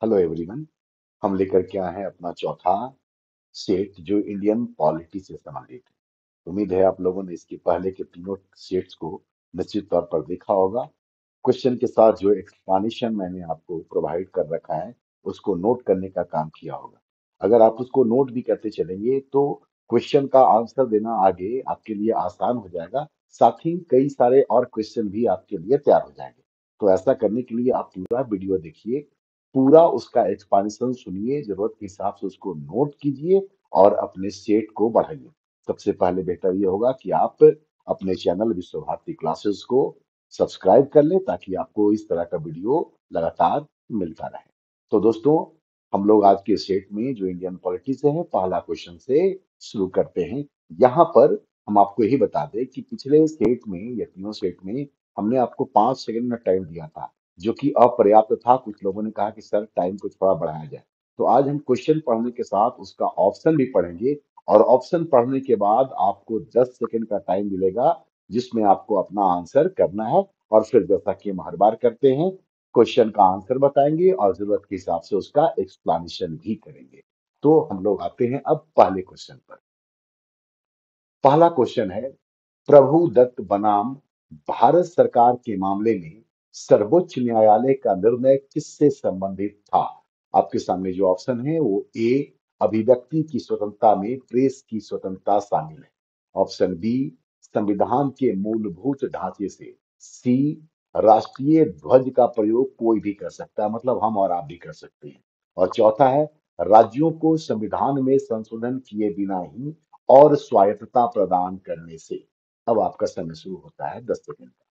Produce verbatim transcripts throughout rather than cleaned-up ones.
Hello everyone. हम लेकर के आए हैं अपना चौथा सेट जो इंडियन पॉलिटी से संबंधित है। उम्मीद है आप लोगों ने इसके पहले के तीनों सेट्स को निश्चित तौर पर देखा होगा। क्वेश्चन के साथ जो एक्सप्लेनेशन मैंने आपको प्रोवाइड कर रखा है उसको नोट करने का काम किया होगा। अगर आप उसको नोट भी करते चलेंगे तो क्वेश्चन का आंसर देना आगे आपके लिए आसान हो जाएगा। साथ ही कई सारे और क्वेश्चन भी आपके लिए तैयार हो जाएंगे। तो ऐसा करने के लिए आप पूरा वीडियो देखिए, पूरा उसका एक्सप्लेनेशन सुनिए, जरूरत के हिसाब से उसको नोट कीजिए और अपने सेट को बढ़ाइए। सबसे पहले बेहतर ये होगा कि आप अपने चैनल विश्व भारती क्लासेस को सब्सक्राइब कर लें ताकि आपको इस तरह का वीडियो लगातार मिलता रहे। तो दोस्तों, हम लोग आज के सेट में जो इंडियन पॉलिटी से है पहला क्वेश्चन से शुरू करते हैं। यहाँ पर हम आपको यही बता दें कि पिछले सेट में या तीनों सेट में हमने आपको पांच सेकंड का टाइम दिया था, जो कि अपर्याप्त था। कुछ लोगों ने कहा कि सर टाइम को थोड़ा बढ़ाया जाए। तो आज हम क्वेश्चन पढ़ने के साथ उसका ऑप्शन भी पढ़ेंगे और ऑप्शन पढ़ने के बाद आपको दस सेकंड का टाइम मिलेगा जिसमें आपको अपना आंसर करना है। और फिर जैसा कि हम हर बार करते हैं, क्वेश्चन का आंसर बताएंगे और जरूरत के हिसाब से उसका एक्सप्लेनेशन भी करेंगे। तो हम लोग आते हैं अब पहले क्वेश्चन पर। पहला क्वेश्चन है, प्रभु दत्त बनाम भारत सरकार के मामले में सर्वोच्च न्यायालय का निर्णय किससे संबंधित था? आपके सामने जो ऑप्शन है वो ए, अभिव्यक्ति की स्वतंत्रता में प्रेस की स्वतंत्रता शामिल है। ऑप्शन बी, संविधान के मूलभूत ढांचे से। सी, राष्ट्रीय ध्वज का प्रयोग कोई भी कर सकता है, मतलब हम और आप भी कर सकते हैं। और चौथा है, राज्यों को संविधान में संशोधन किए बिना ही और स्वायत्तता प्रदान करने से। अब आपका समय शुरू होता है दस सेकंड का।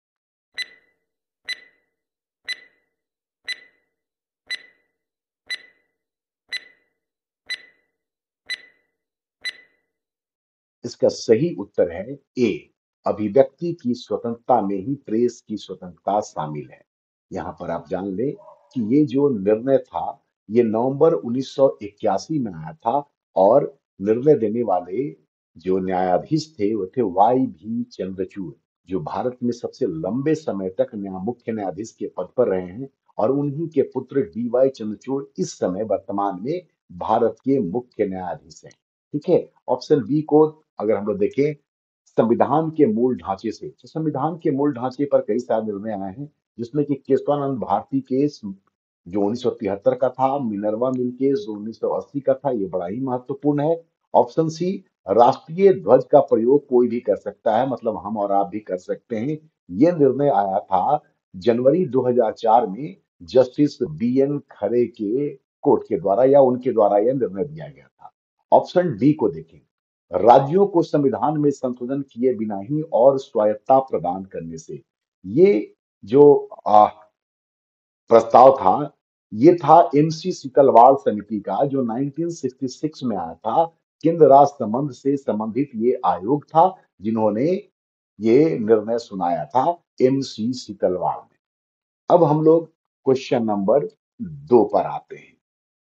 इसका सही उत्तर है ए, अभिव्यक्ति की स्वतंत्रता में ही प्रेस की स्वतंत्रता शामिल है। यहां पर आप जान लें कि ये जो निर्णय था ये नवंबर उन्नीस सौ इक्यासी में आया था। और निर्णय देने वाले जो न्यायाधीश थे वो थे वाई भी चंद्रचूड़, जो भारत में सबसे लंबे समय तक न्याय मुख्य न्यायाधीश के पद पर रहे हैं। और उन्हीं के पुत्र डी वाई चंद्रचूड़ इस समय वर्तमान में भारत के मुख्य न्यायाधीश हैं। ठीक है। ऑप्शन बी को अगर हम लोग देखें, संविधान के मूल ढांचे से, तो संविधान के मूल ढांचे पर कई सारे निर्णय आए हैं, जिसमें कि केशवानंद भारती केस जो उन्नीस सौ तिहत्तर का था, मिनर्वा मिल केस जो उन्नीस सौ अस्सी का था, ये बड़ा ही महत्वपूर्ण है। ऑप्शन सी, राष्ट्रीय ध्वज का प्रयोग कोई भी कर सकता है, मतलब हम और आप भी कर सकते हैं। ये निर्णय आया था जनवरी दो हज़ार चार में जस्टिस बी एन खरे के कोर्ट के द्वारा, या उनके द्वारा यह निर्णय दिया गया था। ऑप्शन डी को देखें, राज्यों को संविधान में संशोधन किए बिना ही और स्वायत्तता प्रदान करने से। ये जो आ, प्रस्ताव था ये था एमसी सीतलवाड़ समिति का, जो उन्नीस सौ छियासठ में आया था। केंद्र राज्य संबंध से संबंधित ये आयोग था जिन्होंने ये निर्णय सुनाया था, एमसी सीतलवाड़ ने। अब हम लोग क्वेश्चन नंबर दो पर आते हैं।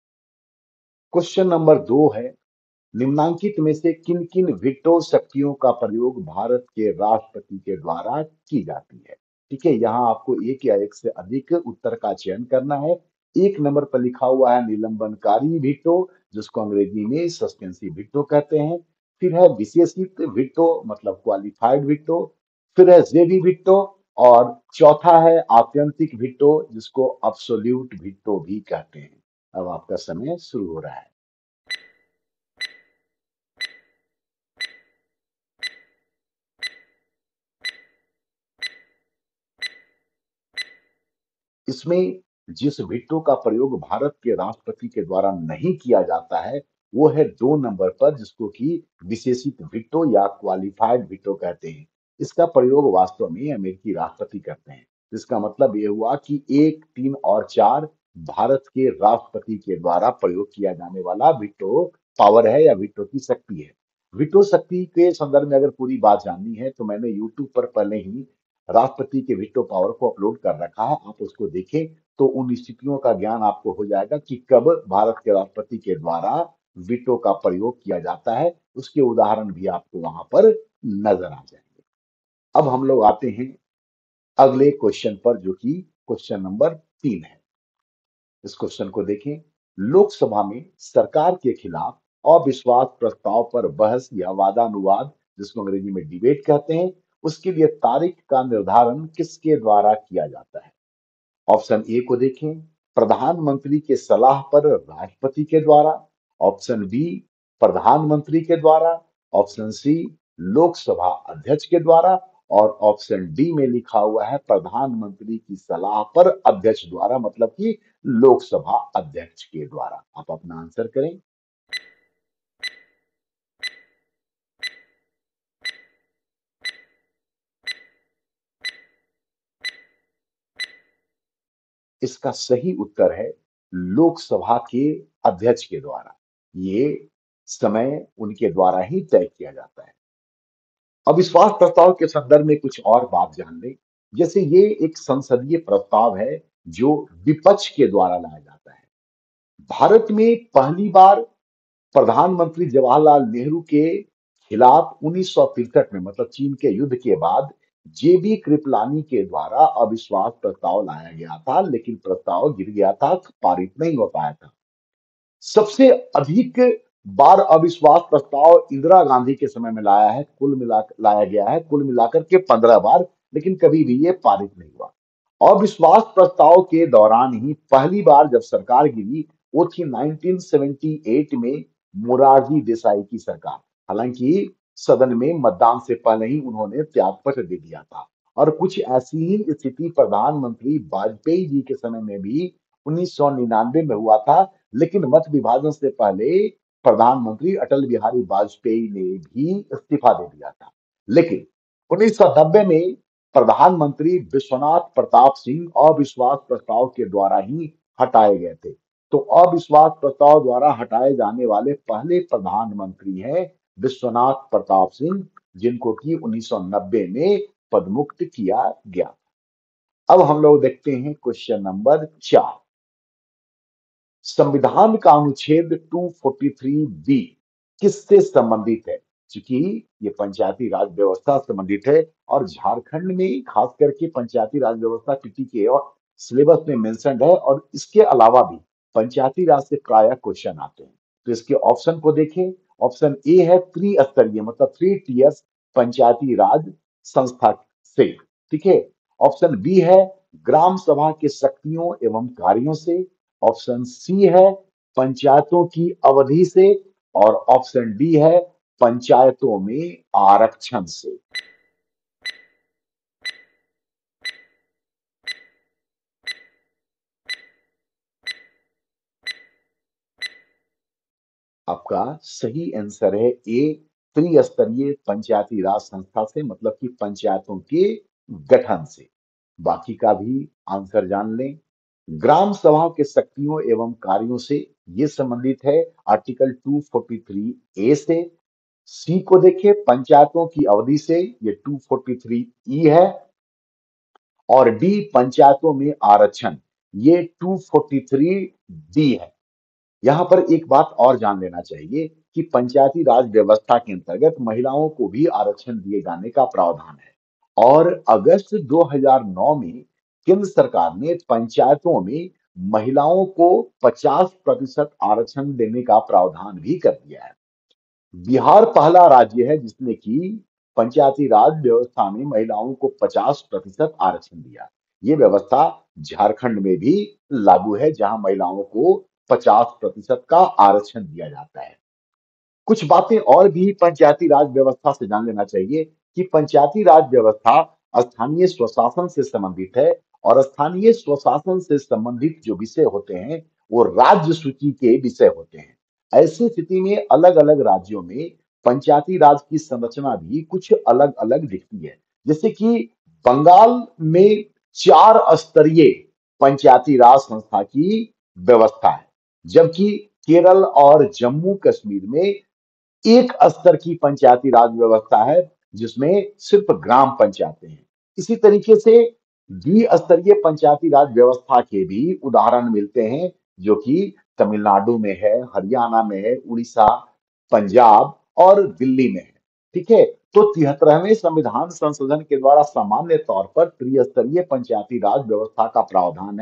क्वेश्चन नंबर दो है, निम्नांकित में से किन किन वीटो शक्तियों का प्रयोग भारत के राष्ट्रपति के द्वारा की जाती है? ठीक है, यहाँ आपको एक या एक से अधिक उत्तर का चयन करना है। एक नंबर पर लिखा हुआ है निलंबनकारी वीटो, जिसको अंग्रेजी में सस्पेंसिव वीटो कहते हैं। फिर है विशेषित वीटो, मतलब क्वालिफाइड वीटो। फिर है जेबी वीटो। और चौथा है आत्यंतिक वीटो, जिसको अब्सोल्यूट वीटो भी कहते हैं। अब आपका समय शुरू हो रहा है। इसमें जिस वीटो का प्रयोग भारत के राष्ट्रपति के द्वारा नहीं किया जाता है वो है दो नंबर पर, जिसको कि विशेषित वीटो या क्वालिफाइड वीटो कहते हैं। इसका प्रयोग वास्तव में अमेरिकी राष्ट्रपति करते हैं। इसका मतलब ये हुआ कि एक, तीन और चार भारत के राष्ट्रपति के द्वारा प्रयोग किया जाने वाला वीटो पावर है या वीटो की शक्ति है। वीटो शक्ति के संदर्भ में अगर पूरी बात जाननी है तो मैंने यूट्यूब पर पहले ही राष्ट्रपति के वीटो पावर को अपलोड कर रखा है, आप उसको देखें तो उन स्थितियों का ज्ञान आपको हो जाएगा कि कब भारत के राष्ट्रपति के द्वारा वीटो का प्रयोग किया जाता है। उसके उदाहरण भी आपको वहां पर नजर आ जाएंगे। अब हम लोग आते हैं अगले क्वेश्चन पर, जो कि क्वेश्चन नंबर तीन है। इस क्वेश्चन को देखें। लोकसभा में सरकार के खिलाफ अविश्वास प्रस्ताव पर बहस या वादानुवाद, जिसको अंग्रेजी में डिबेट कहते हैं, उसके लिए तारीख का निर्धारण किसके द्वारा किया जाता है? ऑप्शन ए को देखें, प्रधानमंत्री के सलाह पर राष्ट्रपति के द्वारा। ऑप्शन बी, प्रधानमंत्री के द्वारा। ऑप्शन सी, लोकसभा अध्यक्ष के द्वारा। और ऑप्शन डी में लिखा हुआ है प्रधानमंत्री की सलाह पर अध्यक्ष द्वारा, मतलब कि लोकसभा अध्यक्ष के द्वारा। आप अपना आंसर करें। इसका सही उत्तर है लोकसभा के अध्यक्ष के द्वारा। ये समय उनके द्वारा ही तय किया जाता है। अविश्वास प्रस्ताव के संदर्भ में कुछ और बात जान लें। जैसे ये एक संसदीय प्रस्ताव है जो विपक्ष के द्वारा लाया जाता है। भारत में पहली बार प्रधानमंत्री जवाहरलाल नेहरू के खिलाफ उन्नीस सौ तिरसठ में, मतलब चीन के युद्ध के बाद, जेबी कृपलानी के द्वारा अविश्वास प्रस्ताव लाया गया था, लेकिन प्रस्ताव गिर गया था, पारित नहीं हो पाया था। सबसे अधिक बार अविश्वास प्रस्ताव इंदिरा गांधी के समय में लाया है, कुल मिला लाया गया है कुल मिलाकर के पंद्रह बार, लेकिन कभी भी ये पारित नहीं हुआ। अविश्वास प्रस्ताव के दौरान ही पहली बार जब सरकार गिरी, वो थी उन्नीस सौ अठहत्तर में मोरारजी देसाई की सरकार। हालांकि सदन में मतदान से पहले ही उन्होंने त्यागपत्र दे दिया था। और कुछ ऐसी ही स्थिति प्रधानमंत्री वाजपेयी जी के समय में भी उन्नीस सौ निन्यानवे में हुआ था, लेकिन मत विभाजन से पहले प्रधानमंत्री अटल बिहारी वाजपेयी ने भी इस्तीफा दे दिया था। लेकिन उन्नीस सौ नब्बे में प्रधानमंत्री विश्वनाथ प्रताप सिंह अविश्वास प्रस्ताव के द्वारा ही हटाए गए थे। तो अविश्वास प्रस्ताव द्वारा हटाए जाने वाले पहले प्रधानमंत्री हैं विश्वनाथ प्रताप सिंह, जिनको कि उन्नीस सौ नब्बे में पदमुक्त किया गया। अब हम लोग देखते हैं क्वेश्चन नंबर चार। संविधान का अनुच्छेद दो सौ तैंतालीस बी किससे संबंधित है? क्योंकि ये पंचायती राज व्यवस्था से संबंधित है, और झारखंड में खास करके पंचायती राज व्यवस्था पीटी के और सिलेबस में मेंशन्ड है, और इसके अलावा भी पंचायती राज से प्रायः क्वेश्चन आते हैं। तो इसके ऑप्शन को देखें। ऑप्शन ए है त्रिस्तरीय, मतलब थ्री टीयर्स पंचायती राज संस्था से। ठीक है। ऑप्शन बी है ग्राम सभा के शक्तियों एवं कार्यों से। ऑप्शन सी है पंचायतों की अवधि से। और ऑप्शन डी है पंचायतों में आरक्षण से। आपका सही आंसर है ए, त्रिस्तरीय पंचायती राज संस्था से, मतलब कि पंचायतों के गठन से। बाकी का भी आंसर जान लें। ग्राम सभा के शक्तियों एवं कार्यों से ये संबंधित है आर्टिकल दो सौ तैंतालीस ए से। सी को देखिए पंचायतों की अवधि से, ये दो सौ तैंतालीस ई है। और डी पंचायतों में आरक्षण, ये दो सौ तैंतालीस डी है। यहां पर एक बात और जान लेना चाहिए कि पंचायती राज व्यवस्था के अंतर्गत महिलाओं को भी आरक्षण दिए जाने का प्रावधान है। और अगस्त दो हज़ार नौ में केंद्र सरकार ने पंचायतों में महिलाओं को पचास प्रतिशत आरक्षण देने का प्रावधान भी कर दिया है। बिहार पहला राज्य है जिसने की पंचायती राज व्यवस्था में महिलाओं को पचास प्रतिशत आरक्षण दिया। ये व्यवस्था झारखंड में भी लागू है, जहां महिलाओं को पचास प्रतिशत का आरक्षण दिया जाता है। कुछ बातें और भी पंचायती राज व्यवस्था से जान लेना चाहिए कि पंचायती राज व्यवस्था स्थानीय स्वशासन से संबंधित है, और स्थानीय स्वशासन से संबंधित जो विषय होते हैं वो राज्य सूची के विषय होते हैं। ऐसी स्थिति में अलग अलग राज्यों में पंचायती राज की संरचना भी कुछ अलग अलग दिखती है। जैसे कि बंगाल में चार स्तरीय पंचायती राज संस्था की व्यवस्था है, जबकि केरल और जम्मू कश्मीर में एक स्तर की पंचायती राज व्यवस्था है, जिसमें सिर्फ ग्राम पंचायतें हैं। इसी तरीके से द्विस्तरीय पंचायती राज व्यवस्था के भी उदाहरण मिलते हैं, जो कि तमिलनाडु में है, हरियाणा में है, उड़ीसा, पंजाब और दिल्ली में है। ठीक है। तो तिहत्तरवें संविधान संशोधन के द्वारा सामान्य तौर पर त्रिस्तरीय पंचायती राज व्यवस्था का प्रावधान है,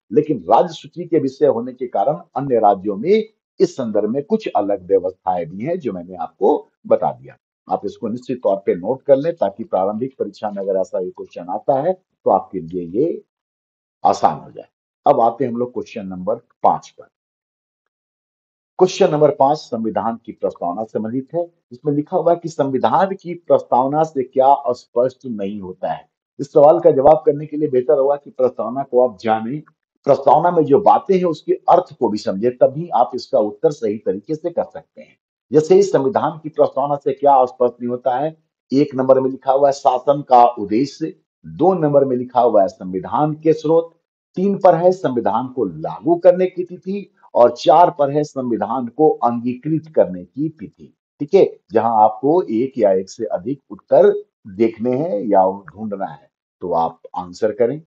लेकिन राज्य सूची के विषय होने के कारण अन्य राज्यों में इस संदर्भ में कुछ अलग व्यवस्थाएं भी हैं जो मैंने आपको बता दिया। आप इसको निश्चित तौर पे नोट कर लें ताकि प्रारंभिक परीक्षा में अगर ऐसा एक क्वेश्चन आता है तो आपके लिए ये आसान हो जाए। अब आते हैं हम लोग क्वेश्चन नंबर पांच पर। क्वेश्चन नंबर पांच संविधान की प्रस्तावना से संबंधित है। इसमें लिखा हुआ है कि संविधान की प्रस्तावना से क्या अस्पष्ट नहीं होता है। इस सवाल का जवाब करने के लिए बेहतर होगा कि प्रस्तावना को आप जानें, प्रस्तावना में जो बातें हैं उसके अर्थ को भी समझे, तभी आप इसका उत्तर सही तरीके से कर सकते हैं। जैसे इस संविधान की प्रस्तावना से क्या अस्पष्ट नहीं होता है, एक नंबर में लिखा हुआ है शासन का उद्देश्य, दो नंबर में लिखा हुआ है संविधान के स्रोत, तीन पर है संविधान को लागू करने की तिथि और चार पर है संविधान को अंगीकृत करने की तिथि। ठीक है, जहां आपको एक या एक से अधिक उत्तर देखने हैं या ढूंढना है, तो आप आंसर करें।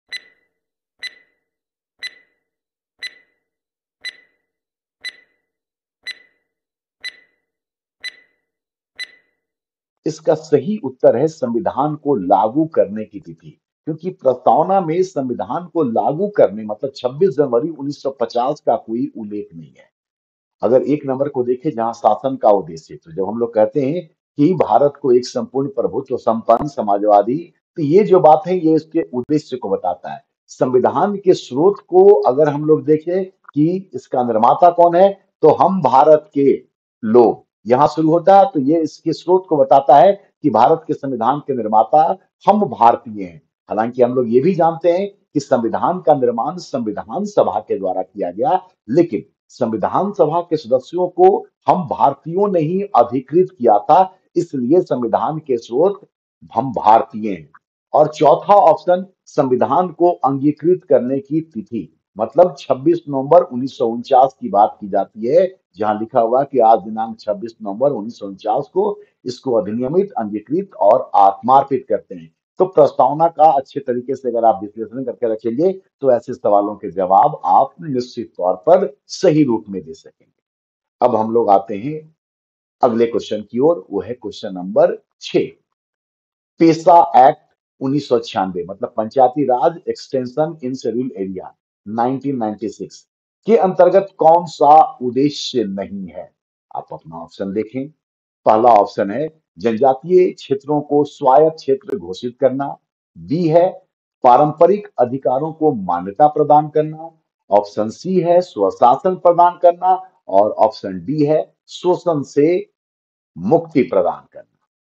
इसका सही उत्तर है संविधान को लागू करने की तिथि, क्योंकि प्रस्तावना में संविधान को लागू करने मतलब छब्बीस जनवरी उन्नीस सौ पचास का कोई उल्लेख नहीं है। अगर एक नंबर को देखें जहां शासन का उद्देश्य, तो जब हम लोग कहते हैं कि भारत को एक संपूर्ण प्रभुत्व संपन्न समाजवादी, तो ये जो बात है ये इसके उद्देश्य को बताता है। संविधान के स्रोत को अगर हम लोग देखें कि इसका निर्माता कौन है, तो हम भारत के लोग, यहां शुरू होता है, तो ये इसके स्रोत को बताता है कि भारत के संविधान के निर्माता हम भारतीय हैं। हालांकि हम लोग ये भी जानते हैं कि संविधान का निर्माण संविधान सभा के द्वारा किया गया, लेकिन संविधान सभा के सदस्यों को हम भारतीयों ने ही अधिकृत किया था, इसलिए संविधान के स्रोत हम भारतीय हैं। और चौथा ऑप्शन संविधान को अंगीकृत करने की तिथि, मतलब छब्बीस नवंबर उन्नीस सौ उनचास की बात की जाती है, जहां लिखा हुआ कि आज दिनांक छब्बीस नवंबर उन्नीस सौ उनचास को इसको अधिनियमित, अंगीकृत और आत्मार्पित करते हैं। तो प्रस्तावना का अच्छे तरीके से अगर आप विश्लेषण करके रखेंगे तो ऐसे सवालों के जवाब आप निश्चित तौर पर सही रूप में दे सकेंगे। अब हम लोग आते हैं अगले क्वेश्चन की ओर, वो है क्वेश्चन नंबर छह। पेसा एक्ट उन्नीस सौ छियानवे मतलब Panchayati Raj extension in schedule area nineteen ninety six के अंतर्गत कौन सा उद्देश्य नहीं है। आप अपना ऑप्शन देखें। पहला ऑप्शन है जनजातीय क्षेत्रों को स्वायत्त क्षेत्र घोषित करना, बी है पारंपरिक अधिकारों को मान्यता प्रदान करना, ऑप्शन सी है स्वशासन प्रदान करना और ऑप्शन डी है शोषण से मुक्ति प्रदान करना।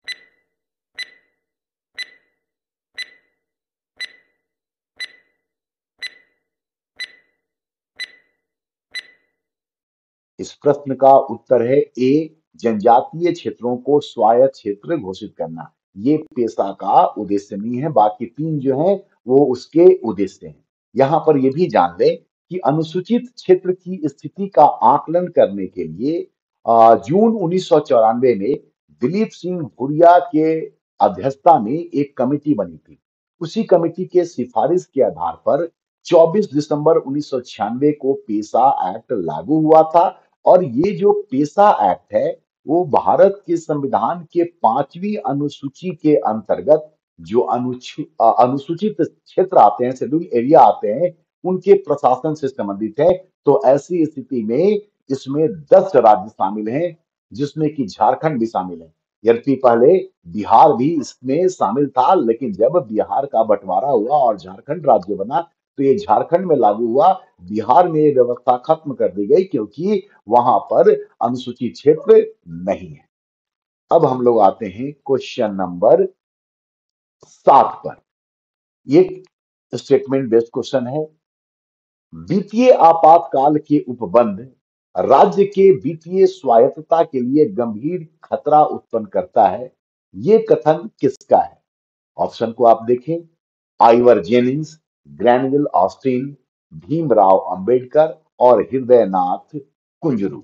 इस प्रश्न का उत्तर है ए, जनजातीय क्षेत्रों को स्वायत्त क्षेत्र घोषित करना। ये पेशा का उद्देश्य नहीं है, बाकी तीन जो है वो उसके उद्देश्य हैं। यहां पर यह भी जान लें कि अनुसूचित क्षेत्र की स्थिति का आकलन करने के लिए अ, जून उन्नीस सौ चौरानवे में दिलीप सिंह भुरिया के अध्यक्षता में एक कमेटी बनी थी। उसी कमेटी के सिफारिश के आधार पर चौबीस दिसंबर उन्नीस सौ छियानवे को पेशा एक्ट लागू हुआ था। और ये जो पेशा एक्ट है वो भारत के संविधान के पांचवी अनुसूची के अंतर्गत जो अनुच्छे- अ, अनुसूचित क्षेत्र आते हैं, शेड्यूल एरिया आते हैं, उनके प्रशासन से संबंधित है। तो ऐसी स्थिति में इसमें दस राज्य शामिल हैं, जिसमें कि झारखंड भी शामिल है। यद्यपि पहले बिहार भी इसमें शामिल था, लेकिन जब बिहार का बंटवारा हुआ और झारखंड राज्य बना तो ये झारखंड में लागू हुआ। बिहार में ये व्यवस्था खत्म कर दी गई क्योंकि वहां पर अनुसूचित क्षेत्र नहीं है। अब हम लोग आते हैं क्वेश्चन नंबर सात पर। ये स्टेटमेंट बेस्ड क्वेश्चन है। वित्तीय आपातकाल के उपबंध राज्य के वित्तीय स्वायत्तता के लिए गंभीर खतरा उत्पन्न करता है, ये कथन किसका है। ऑप्शन को आप देखें। Ivor Jennings, Granville Austin, Bhimrao Ambedkar और हृदयनाथ कुंजरू।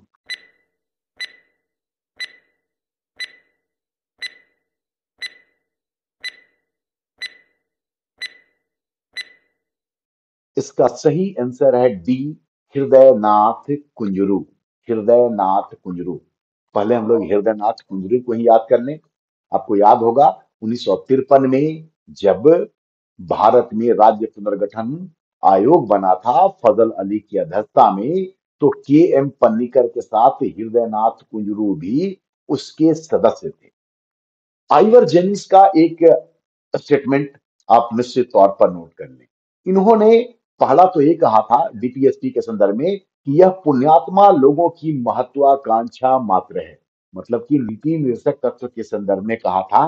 इसका सही आंसर है डी, हृदयनाथ कुंजरू। हृदयनाथ कुंजरू। पहले हम लोग हृदयनाथ कुंजरू को ही याद कर लें। आपको याद होगा उन्नीस सौ तिरपन में जब भारत में राज्य पुनर्गठन आयोग बना था फजल अली की अध्यक्षता में, तो के एम पन्नीकर के साथ हृदयनाथ कुंजरू भी उसके सदस्य थे। आइवर जेनिंग्स का एक स्टेटमेंट आप निश्चित तौर पर नोट कर लें। इन्होंने पहला तो ये कहा था डीपीएसपी के संदर्भ में कि यह पुण्यात्मा लोगों की महत्वाकांक्षा मात्र है। मतलब कि नीति निर्देशक तत्व के संदर्भ में कहा था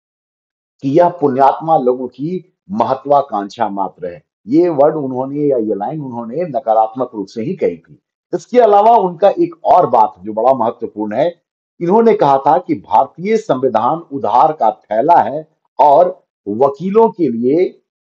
कि यह पुण्यात्मा लोगों की महत्वाकांक्षा मात्र है। ये वर्ड उन्होंने या ये लाइन उन्होंने नकारात्मक रूप से ही कही थी। इसके अलावा उनका एक और बात जो बड़ा महत्वपूर्ण है, इन्होंने कहा था कि भारतीय संविधान उधार का थैला है और वकीलों के लिए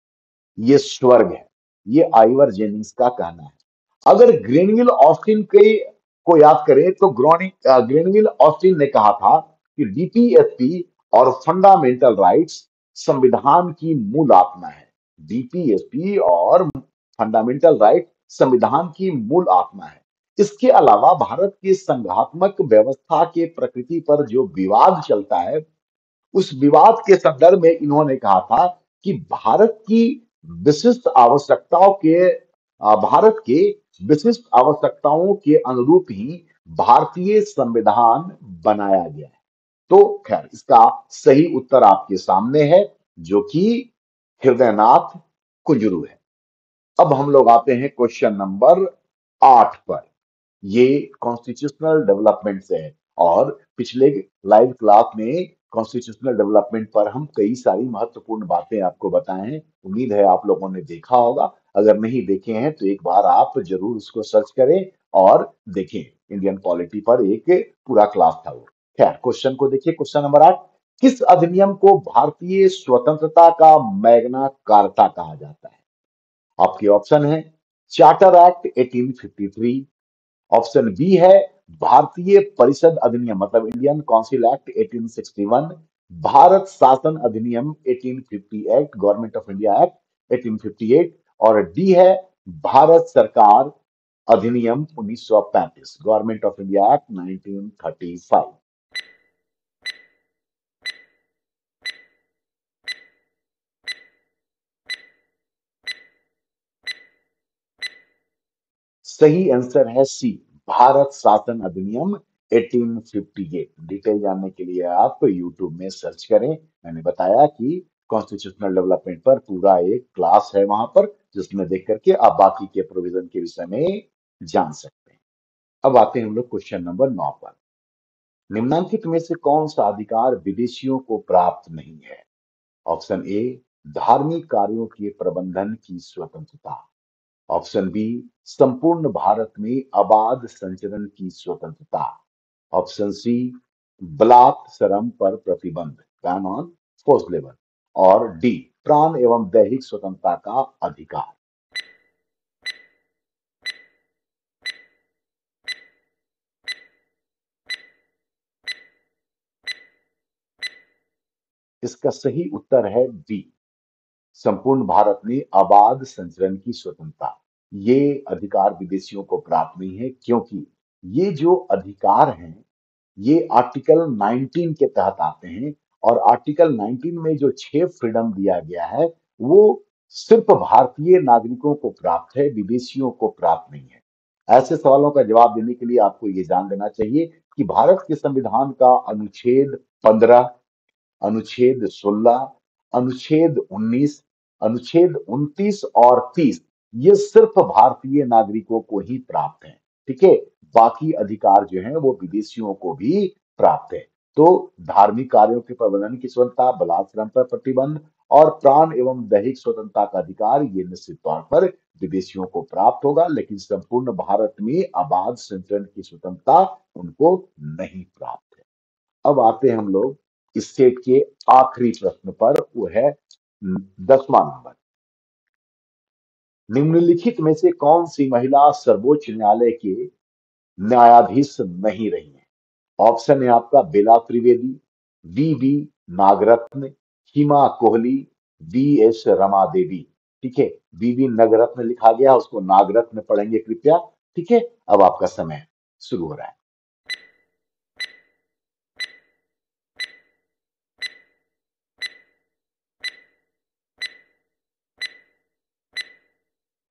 ये स्वर्ग है। ये आइवर जेनिंग्स का कहना है। अगर ग्रेनविल ऑस्टिन के को याद करें तो ग्रोनी अ, ग्रेनविल ऑस्टिन ने कहा था कि डीपीएसपी और फंडामेंटल राइट्स संविधान की मूल आत्मा है। डीपीएसपी और फंडामेंटल राइट संविधान की मूल आत्मा है। इसके अलावा भारत की संघात्मक व्यवस्था के प्रकृति पर जो विवाद चलता है, उस विवाद के संदर्भ में इन्होंने कहा था कि भारत की विशिष्ट आवश्यकताओं के अ, भारत के विशिष्ट आवश्यकताओं के अनुरूप ही भारतीय संविधान बनाया गया है। तो खैर इसका सही उत्तर आपके सामने है, जो कि हृदयनाथ कुंजरू है। अब हम लोग आते हैं क्वेश्चन नंबर आठ पर। ये कॉन्स्टिट्यूशनल डेवलपमेंट से है और पिछले लाइव क्लास में कॉन्स्टिट्यूशनल डेवलपमेंट पर हम कई सारी महत्वपूर्ण बातें आपको बताए हैं। उम्मीद है आप लोगों ने देखा होगा। अगर नहीं देखे हैं तो एक बार आप जरूर उसको सर्च करें और देखें। इंडियन पॉलिटी पर एक पूरा क्लास था वो। खैर क्वेश्चन को देखिए, क्वेश्चन नंबर आठ। किस अधिनियम को भारतीय स्वतंत्रता का मैग्ना कार्टा कहा जाता है? आपके ऑप्शन है चार्टर एक्ट अठारह सौ तिरेपन, ऑप्शन बी है भारतीय परिषद अधिनियम मतलब इंडियन काउंसिल एक्ट अठारह सौ इकसठ, भारत शासन अधिनियम अठारह सौ अट्ठावन, गवर्नमेंट ऑफ इंडिया एक्ट अठारह सौ अट्ठावन, और डी है भारत सरकार अधिनियम उन्नीस सौ पैंतीस, गवर्नमेंट ऑफ इंडिया एक्ट उन्नीस सौ पैंतीस। सही आंसर है सी, भारत शासन अधिनियम अठारह सौ अट्ठावन। डिटेल जानने के लिए आप यूट्यूब में सर्च करें। मैंने बताया कि कॉन्स्टिट्यूशनल डेवलपमेंट पर पूरा एक क्लास है वहां पर, जिसमें देख करके आप बाकी के प्रोविजन के विषय में जान सकते हैं। अब आते हैं हम लोग क्वेश्चन नंबर नौ पर। निम्नलिखित में से कौन सा अधिकार विदेशियों को प्राप्त नहीं है? ऑप्शन ए धार्मिक कार्यों के प्रबंधन की स्वतंत्रता, ऑप्शन बी संपूर्ण भारत में अबाध संचरण की स्वतंत्रता, ऑप्शन सी बलात् श्रम पर प्रतिबंध, बैन ऑन फोर्स लेबर, और डी प्राण एवं दैहिक स्वतंत्रता का अधिकार। इसका सही उत्तर है बी, संपूर्ण भारत में अबाध संचरण की स्वतंत्रता। ये अधिकार विदेशियों को प्राप्त नहीं है, क्योंकि ये जो अधिकार हैं ये आर्टिकल उन्नीस के तहत आते हैं। और आर्टिकल उन्नीस में जो छह फ्रीडम दिया गया है वो सिर्फ भारतीय नागरिकों को प्राप्त है, विदेशियों को प्राप्त नहीं है। ऐसे सवालों का जवाब देने के लिए आपको ये जान लेना चाहिए कि भारत के संविधान का अनुच्छेद पंद्रह, अनुच्छेद सोलह, अनुच्छेद उन्नीस, अनुच्छेद उनतीस और तीस ये सिर्फ भारतीय नागरिकों को ही प्राप्त है। ठीक है, बाकी अधिकार जो है वो विदेशियों को भी प्राप्त है। तो धार्मिक कार्यों के प्रबंधन की स्वतंत्रता, बलात्कार पर प्रतिबंध और प्राण एवं दैहिक स्वतंत्रता का अधिकार ये निश्चित तौर पर विदेशियों को प्राप्त होगा, लेकिन संपूर्ण भारत में अबाध संचरण की स्वतंत्रता उनको नहीं प्राप्त है। अब आते हैं हम लोग इस सेट के आखिरी प्रश्न पर, वो है दसवां नंबर। निम्नलिखित में से कौन सी महिला सर्वोच्च न्यायालय के न्यायाधीश नहीं रही है? ऑप्शन है आपका Bela Trivedi, V B Nagarathna, Hima Kohli, V S Rama Devi. ठीक है, वी बी नागरत्न लिखा गया, उसको नागरत्न पढ़ेंगे कृपया। ठीक है, अब आपका समय शुरू हो रहा है।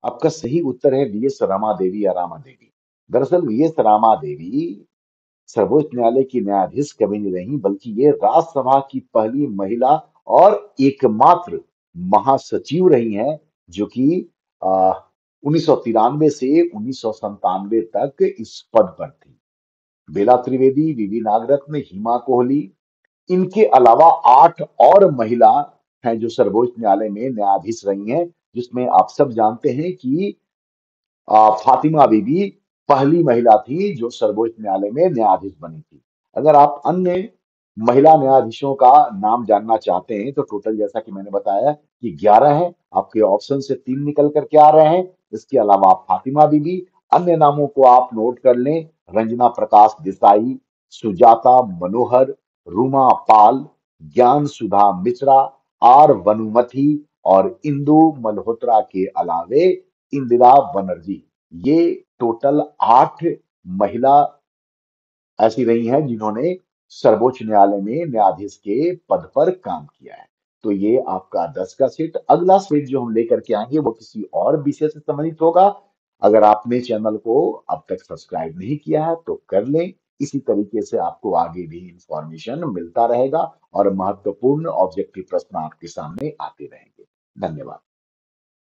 आपका सही उत्तर है वी एस रमा देवी या रामा देवी। दरअसल वी एस रामा देवी सर्वोच्च न्यायालय की न्यायाधीश कभी नहीं रही, बल्कि ये राज्यसभा की पहली महिला और एकमात्र महासचिव रही हैं, जो कि उन्नीस सौ तिरानवे से उन्नीस सौ संतानवे तक इस पद पर थी। बेला त्रिवेदी, वीवी नागरत्न, हिमा कोहली, इनके अलावा आठ और महिला हैं जो सर्वोच्च न्यायालय में न्यायाधीश रही हैं, जिसमें आप सब जानते हैं कि आ, फातिमा बीबी पहली महिला थी जो सर्वोच्च न्यायालय में न्यायाधीश बनी थी। अगर आप अन्य महिला न्यायाधीशों का नाम जानना चाहते हैं तो टोटल जैसा कि मैंने बताया कि ग्यारह हैं। आपके ऑप्शन से तीन निकल करके आ रहे हैं। इसके अलावा फातिमा बीबी, अन्य नामों को आप नोट कर लें। रंजना प्रकाश देसाई, सुजाता मनोहर, रूमा पाल, ज्ञान सुधा मिश्रा, आर वनुमति और इंदु मल्होत्रा के अलावे इंदिरा बनर्जी। ये टोटल आठ महिला ऐसी रही हैं जिन्होंने सर्वोच्च न्यायालय में न्यायाधीश के पद पर काम किया है। तो ये आपका दस का सेट। अगला सेट जो हम लेकर के आएंगे वो किसी और विषय से संबंधित होगा। अगर आपने चैनल को अब तक सब्सक्राइब नहीं किया है तो कर लें। इसी तरीके से आपको आगे भी इंफॉर्मेशन मिलता रहेगा और महत्वपूर्ण ऑब्जेक्टिव प्रश्न आपके सामने आते रहेंगे। धन्यवाद।